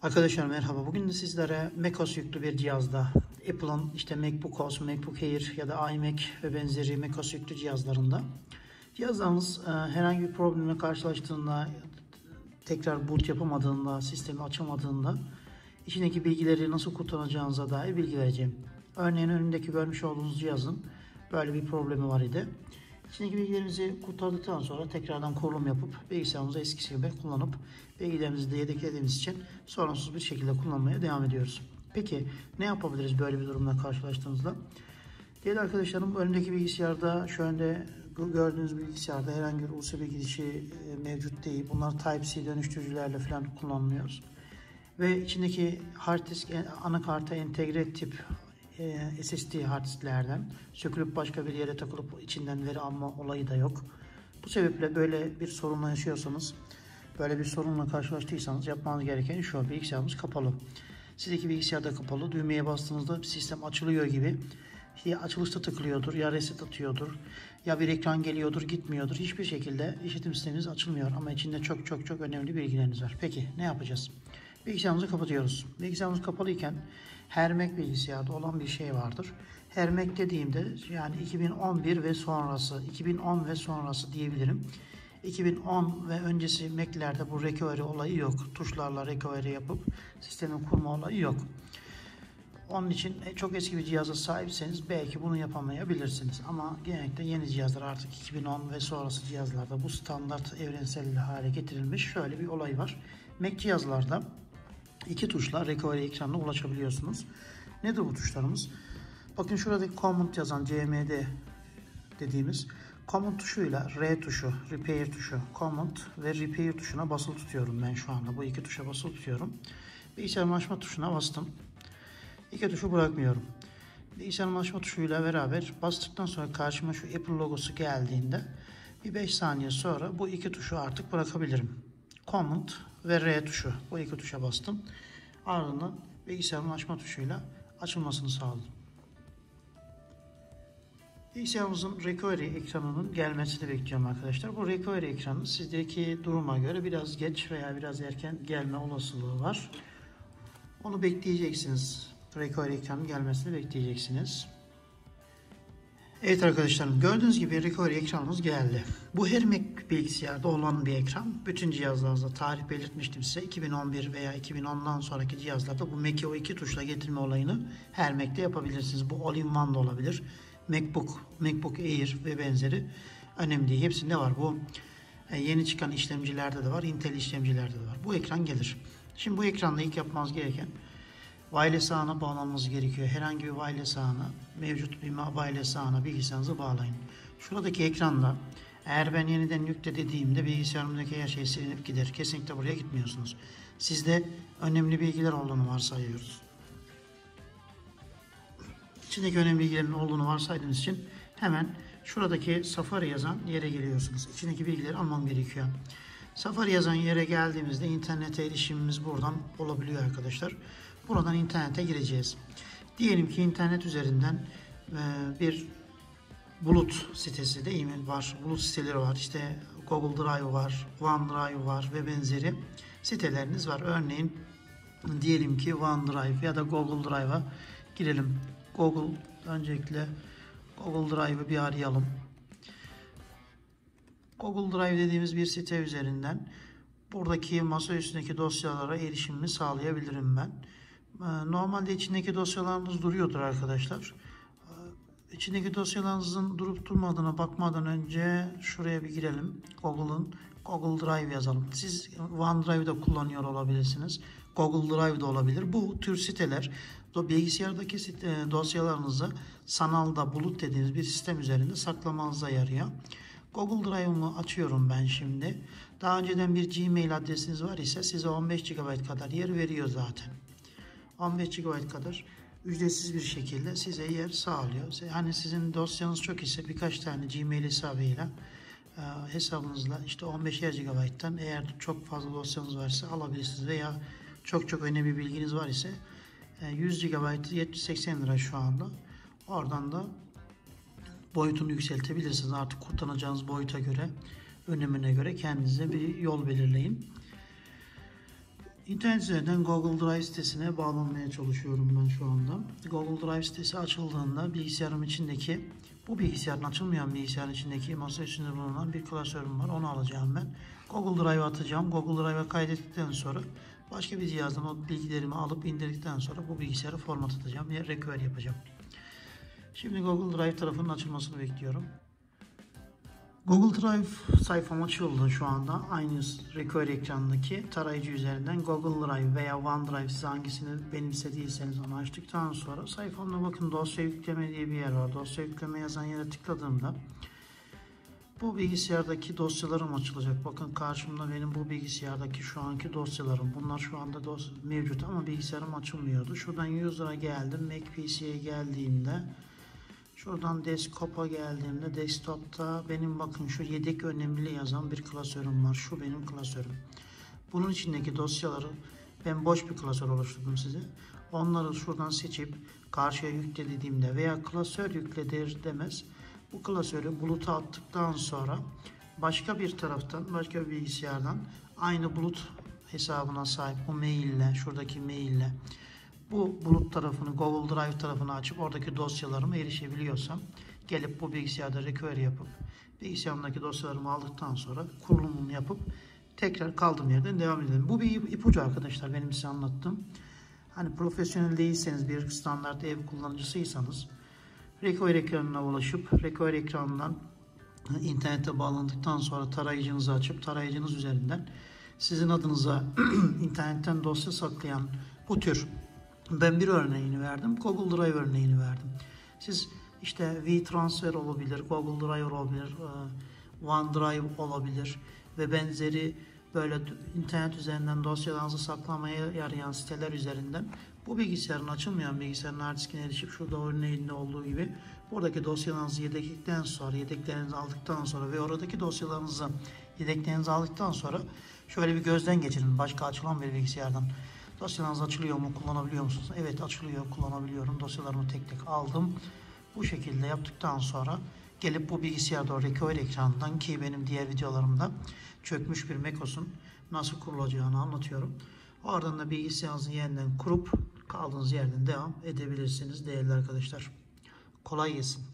Arkadaşlar merhaba. Bugün de sizlere macOS yüklü bir cihazda Apple'ın MacBook OS, MacBook Air ya da iMac ve benzeri macOS yüklü cihazlarında cihazlarınız herhangi bir problemle karşılaştığında, tekrar boot yapamadığında, sistemi açamadığında içindeki bilgileri nasıl kurtaracağınıza dair bilgi vereceğim. Örneğin önümdeki görmüş olduğunuz cihazın böyle bir problemi var idi. İçindeki bilgilerimizi kurtardıktan sonra tekrardan kurulum yapıp bilgisayarımızı eskisi gibi kullanıp bilgilerimizi de yedeklediğimiz için sorunsuz bir şekilde kullanmaya devam ediyoruz. Peki ne yapabiliriz böyle bir durumla karşılaştığımızda? Değerli arkadaşlarım, önümdeki bilgisayarda, şu anda gördüğünüz bilgisayarda herhangi bir USB girişi mevcut değil. Bunlar Type-C dönüştürücülerle falan kullanılıyor. Ve içindeki hard disk anakarta entegre tip SSD hard disklerden sökülüp başka bir yere takılıp içinden veri alma olayı da yok. Bu sebeple böyle bir sorunla yaşıyorsanız, böyle bir sorunla karşılaştıysanız yapmanız gereken şu: bilgisayarımız kapalı. Sizdeki bilgisayarda kapalı. Düğmeye bastığınızda sistem açılıyor gibi. Ya açılışta tıklıyordur, ya reset atıyordur, ya bir ekran geliyordur, gitmiyordur. Hiçbir şekilde işletim sisteminiz açılmıyor ama içinde çok önemli bilgileriniz var. Peki ne yapacağız? Bilgisayarımızı kapatıyoruz. Bilgisayarımız kapalıyken her Mac bilgisayarda olan bir şey vardır. Her Mac dediğimde yani 2011 ve sonrası, 2010 ve sonrası diyebilirim. 2010 ve öncesi Mac'lerde bu recovery olayı yok. Tuşlarla recovery yapıp sistemi kurma olayı yok. Onun için çok eski bir cihaza sahipseniz belki bunu yapamayabilirsiniz. Ama genellikle yeni cihazlar, artık 2010 ve sonrası cihazlarda bu standart evrensel hale getirilmiş şöyle bir olay var. Mac cihazlarda iki tuşla recovery ekranına ulaşabiliyorsunuz. Nedir bu tuşlarımız? Bakın şuradaki command yazan CMD dediğimiz command tuşuyla R tuşu, repair tuşu, command ve repair tuşuna basılı tutuyorum ben şu anda. Bu iki tuşa basılı tutuyorum. Bilgisayarımı açma tuşuna bastım. İki tuşu bırakmıyorum. Bilgisayarımı açma tuşuyla beraber bastıktan sonra karşıma şu Apple logosu geldiğinde bir 5 saniye sonra bu iki tuşu artık bırakabilirim. Command ve R tuşu, bu iki tuşa bastım. Ardından bilgisayarımı açma tuşuyla açılmasını sağladım. Bilgisayarımızın recovery ekranının gelmesini bekliyorum arkadaşlar. Bu recovery ekranı sizdeki duruma göre biraz geç veya biraz erken gelme olasılığı var. Onu bekleyeceksiniz. Recovery ekranının gelmesini bekleyeceksiniz. Evet arkadaşlarım, gördüğünüz gibi recovery ekranımız geldi. Bu her Mac bilgisayarda olan bir ekran. Bütün cihazlarınızda tarih belirtmiştim size. 2011 veya 2010'dan sonraki cihazlarda bu Mac'i o iki tuşla getirme olayını her Mac'te yapabilirsiniz. Bu All-in-One da olabilir. MacBook Air ve benzeri önemli değil. Hepsinde var. Bu yeni çıkan işlemcilerde de var. Intel işlemcilerde de var. Bu ekran gelir. Şimdi bu ekranda ilk yapmanız gereken wireless ağına bağlanmanız gerekiyor. Herhangi bir wireless ağına, mevcut bir wireless ağına bilgisayarınızı bağlayın. Şuradaki ekranda eğer ben yeniden yükle dediğimde bilgisayarımdaki her şey silinip gider. Kesinlikle buraya gitmiyorsunuz. Sizde önemli bilgiler olduğunu varsayıyoruz. İçindeki önemli bilgilerin olduğunu varsaydığınız için hemen şuradaki Safari yazan yere geliyorsunuz. İçindeki bilgileri almam gerekiyor. Safari yazan yere geldiğimizde internete erişimimiz buradan olabiliyor arkadaşlar. Buradan internete gireceğiz. Diyelim ki internet üzerinden bir bulut sitesi değil mi var? Bulut siteleri var. İşte Google Drive var, OneDrive var ve benzeri siteleriniz var. Örneğin diyelim ki OneDrive ya da Google Drive'a girelim. Öncelikle Google Drive'ı bir arayalım. Google Drive dediğimiz bir site üzerinden buradaki masa üstündeki dosyalara erişimimi sağlayabilirim ben. Normalde içindeki dosyalarınız duruyordur arkadaşlar. İçindeki dosyalarınızın durup durmadığına bakmadan önce şuraya bir girelim. Google Drive yazalım. Siz OneDrive'da kullanıyor olabilirsiniz. Google Drive de olabilir. Bu tür siteler bilgisayardaki dosyalarınızı sanalda bulut dediğiniz bir sistem üzerinde saklamanıza yarıyor. Google Drive'ımı açıyorum ben şimdi. Daha önceden bir Gmail adresiniz var ise size 15 GB kadar yer veriyor zaten. 15 GB kadar ücretsiz bir şekilde size yer sağlıyor. Hani sizin dosyanız çok ise birkaç tane Gmail hesabıyla hesabınızla işte 15 GB'tan eğer çok fazla dosyanız varsa alabilirsiniz veya çok önemli bilginiz var ise 100 GB 70-80 lira şu anda. Oradan da boyutunu yükseltebilirsiniz. Artık kullanacağınız boyuta göre, önemine göre kendinize bir yol belirleyin. İnternet üzerinden Google Drive sitesine bağlanmaya çalışıyorum ben şu anda. Google Drive sitesi açıldığında bilgisayarım içindeki, bu bilgisayarın açılmayan bilgisayarın içindeki masa üstünde bulunan bir klasörüm var. Onu alacağım ben. Google Drive'a atacağım. Google Drive'a kaydettikten sonra başka bir cihazdan o bilgilerimi alıp indirdikten sonra bu bilgisayarı format atacağım ve recovery yapacağım. Şimdi Google Drive tarafının açılmasını bekliyorum. Google Drive sayfam açıldı şu anda. Aynı recovery ekranındaki tarayıcı üzerinden Google Drive veya OneDrive, siz hangisini benimsediyseniz onu açtıktan sonra sayfamda bakın dosya yükleme diye bir yer var. Dosya yükleme yazan yere tıkladığımda bu bilgisayardaki dosyalarım açılacak. Bakın karşımda benim bu bilgisayardaki şu anki dosyalarım. Bunlar şu anda mevcut ama bilgisayarım açılmıyordu. Şuradan User'a geldim. Mac PC'ye geldiğimde, şuradan Desktop'a geldiğimde Desktop'ta benim bakın şu yedek önemli yazan bir klasörüm var. Şu benim klasörüm. Bunun içindeki dosyaları ben boş bir klasör oluşturdum size. Onları şuradan seçip karşıya yükle dediğimde veya klasör yükledir demez. Bu klasörü buluta attıktan sonra başka bir taraftan, başka bir bilgisayardan aynı bulut hesabına sahip bu maille, şuradaki maille bu bulut tarafını, Google Drive tarafını açıp oradaki dosyalarıma erişebiliyorsam gelip bu bilgisayarda recovery yapıp bilgisayarımdaki dosyalarımı aldıktan sonra kurulumunu yapıp tekrar kaldığım yerden devam edelim. Bu bir ipucu arkadaşlar, benim size anlattığım. Hani profesyonel değilseniz, bir standart ev kullanıcısıysanız recovery ekranına ulaşıp recovery ekranından internete bağlandıktan sonra tarayıcınızı açıp tarayıcınız üzerinden sizin adınıza internetten dosya saklayan bu tür, ben bir örneğini verdim, Google Drive örneğini verdim. Siz işte WeTransfer olabilir, Google Drive olabilir, OneDrive olabilir ve benzeri böyle internet üzerinden dosyalarınızı saklamaya yarayan siteler üzerinden bu bilgisayarın, açılmayan bilgisayarın hard diskine erişip şurada örneğinde olduğu gibi buradaki dosyalarınızı yedeklerinizi aldıktan sonra ve oradaki dosyalarınızı yedeklerinizi aldıktan sonra şöyle bir gözden geçirin başka açılan bir bilgisayardan. Dosyalarınız açılıyor mu, kullanabiliyor musunuz? Evet, açılıyor, kullanabiliyorum. Dosyalarımı tek tek aldım. Bu şekilde yaptıktan sonra gelip bu bilgisayarda o recovery ekranından, ki benim diğer videolarımda çökmüş bir macOS'un nasıl kurulacağını anlatıyorum. Oradan da bilgisayarınızı yeniden kurup kaldığınız yerden devam edebilirsiniz değerli arkadaşlar. Kolay gelsin.